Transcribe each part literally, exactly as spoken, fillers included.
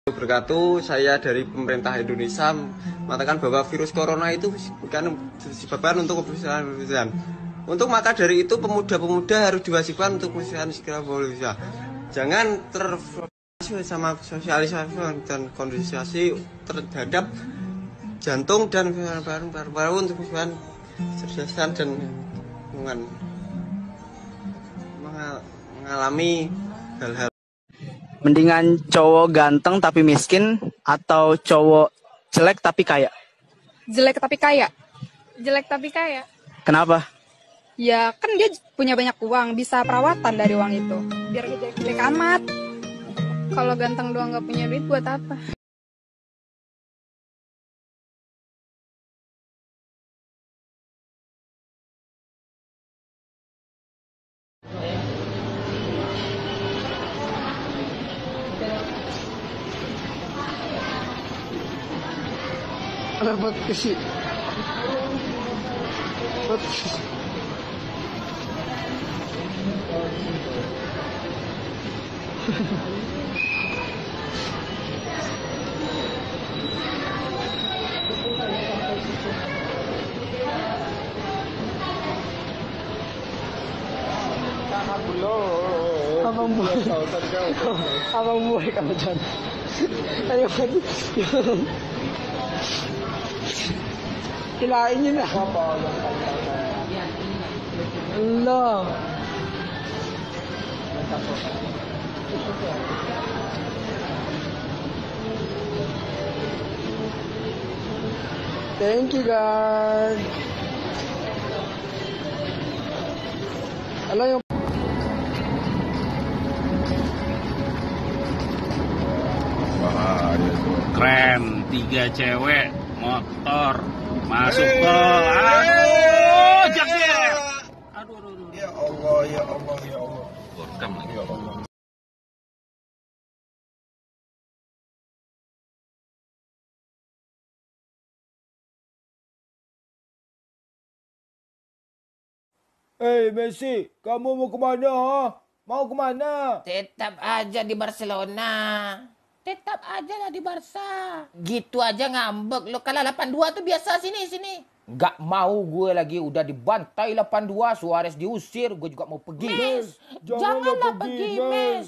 Wabarakatuh, saya dari pemerintah Indonesia mengatakan bahwa virus corona itu bukan disebabkan untuk kebersihan. Untuk maka dari itu pemuda-pemuda harus diwajibkan untuk kebersihan segera boleh. Jangan terfokus sama sosialisasi dan kondisi terhadap jantung dan paru-paru untuk kebersihan kesehatan dan lingkungan mengalami hal-hal. Mendingan cowok ganteng tapi miskin atau cowok jelek tapi kaya? Jelek tapi kaya. Jelek tapi kaya. Kenapa? Ya kan dia punya banyak uang, bisa perawatan dari uang itu. Biar jelek-jelek amat. Kalau ganteng doang gak punya duit buat apa? Dapat kasih. Abang buah, abang buah kamu jangan. Ayo kan, hilain niyo na. Allah. Thank you, God. Alam yung wah, keren, tiga cewek motor masuk tol. Aduh, jakir. Aduh, aduh, aduh. ya Allah, ya Allah, ya Allah. Rekam lagi. Ya Allah. Hei Messi, kamu mau kemana? Ha? Mau kemana? Tetap aja di Barcelona. Tetap aja lah di Barca. Gitu aja ngambek. Lo kalah delapan dua tuh biasa sini, sini. Gak mau gue lagi, udah dibantai delapan dua, Suarez diusir, gue juga mau pergi. Mes, Janganlah janganlah pergi, pergi, Mes. Mes.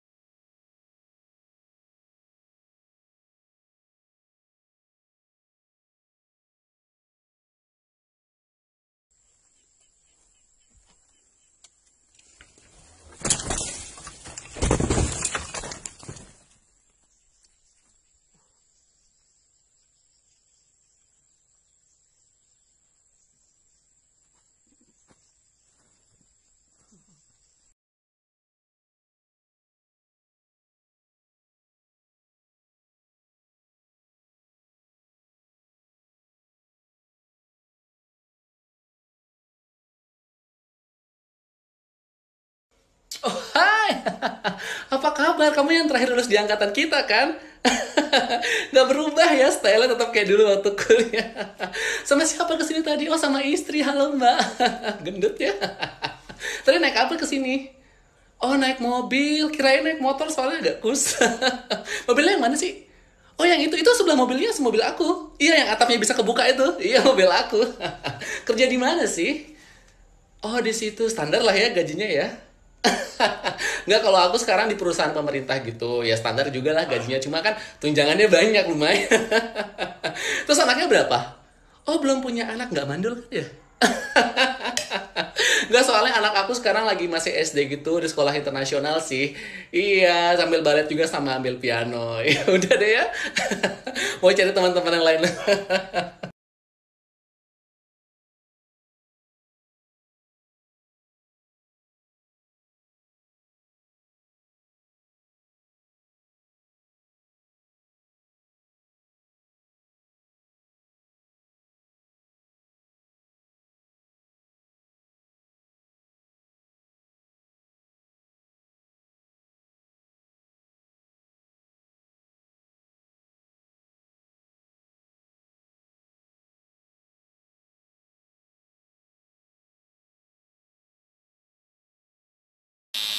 Oh, hai. Apa kabar? Kamu yang terakhir lulus di angkatan kita, kan? Nggak berubah ya, style-nya tetap kayak dulu waktu kuliah. Sama siapa kesini tadi? Oh, sama istri. Halo, Mbak. Gendut ya? Tadi naik apa kesini? Oh, naik mobil. Kirain naik motor soalnya agak kus. Mobilnya yang mana sih? Oh, yang itu. Itu sebelah mobilnya semobil aku. Iya, yang atapnya bisa kebuka itu. Iya, mobil aku. Kerja di mana sih? Oh, di situ. Standar lah ya gajinya ya. Nggak, kalau aku sekarang di perusahaan pemerintah gitu, ya standar juga lah gajinya, cuma kan tunjangannya banyak lumayan. Terus anaknya berapa? Oh, belum punya anak, nggak mandul kan ya? Nggak, soalnya anak aku sekarang lagi masih S D gitu, di sekolah internasional sih. Iya, sambil balet juga sama ambil piano. Ya udah deh ya. Mau cari teman-teman yang lain.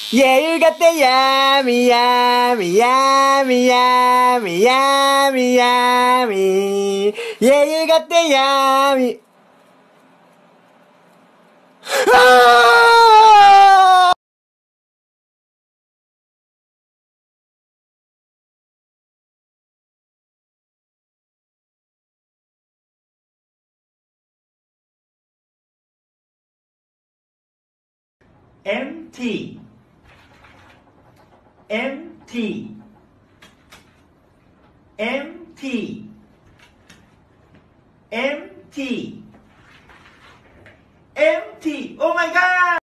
Yeah, you got the yummy, yummy, yummy, yummy, yummy, yummy. Yeah, you got the yummy. Ah! Empty. Empty. Empty. Empty. Empty. Oh my God!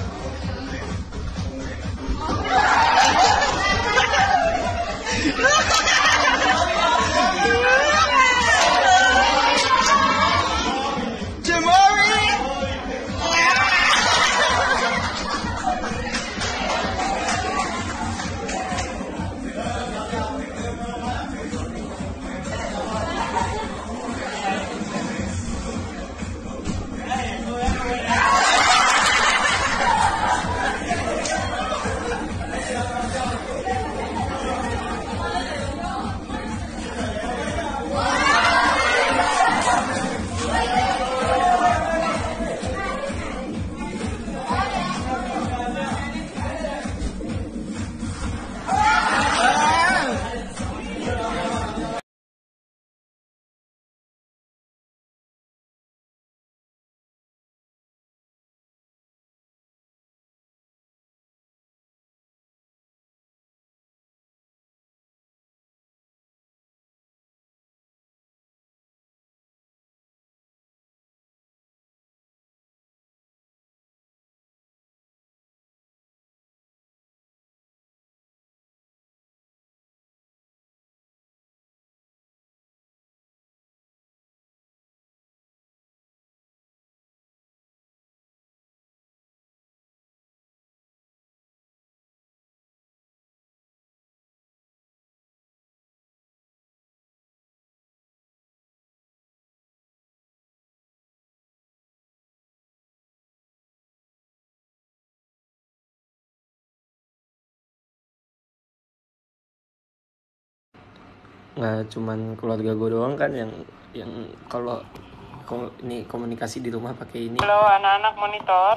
Nggak cuman keluarga gue doang kan yang yang kalau ko, ini komunikasi di rumah pakai ini. Halo anak-anak monitor.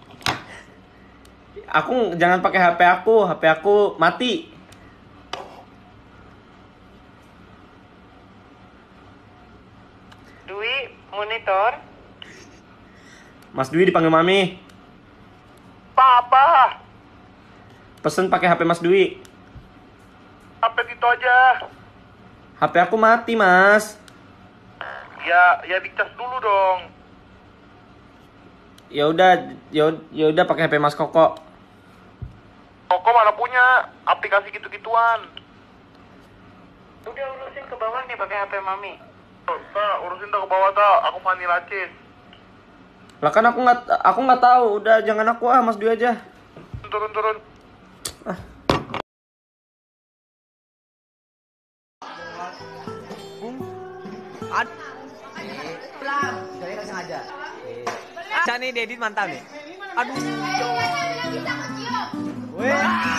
Aku jangan pakai H P aku, H P aku mati. Dwi monitor. Mas Dwi dipanggil Mami. Papa. Pesen pakai H P Mas Dwi. H P gitu aja. H P aku mati, Mas. Ya, ya dicas dulu dong. Ya udah, ya ya udah pakai H P Mas Koko. Koko mana punya aplikasi gitu-gituan. Udah urusin ke bawah nih pakai H P Mami. Tak, urusin tak ke bawah tak. Aku Vanilla Cheese. Lah kan aku nggak aku nggak tahu. Udah jangan aku ah, Mas Dwi aja. Turun turun. Ah. Ad pelan, saya nggak sengaja. Nah, nih Dedit mantap nih. Aduh. Weh.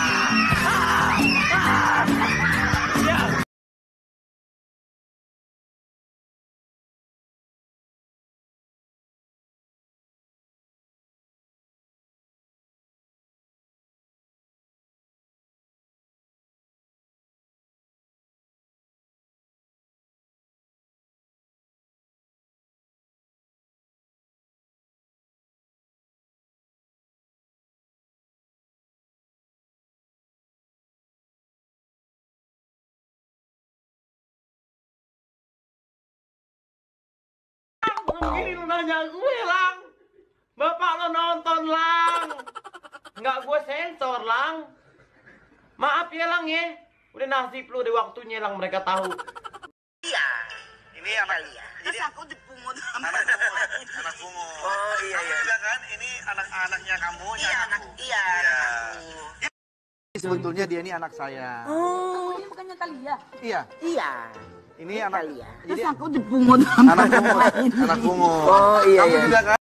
Begini lu nanya gue, Lang. Bapak lo nonton, Lang. Nggak gue sensor, Lang. Maaf ya, Lang ya. Udah nasib lu, udah waktunya, Lang, mereka tahu. Iya. Ini anak iya. Terus aku dipungut sama anak pungut. Anak pungut. Oh iya iya. Juga kan ini anak-anaknya kamu, iya, anak iya. Iya. Sebetulnya dia ini anak saya. Oh, ini bukannya Talia? Iya. Iya. Ini anak Talia. Terus aku dipungut sama anak pungut. Anak pungut. Oh iya Kamu iya. juga kan?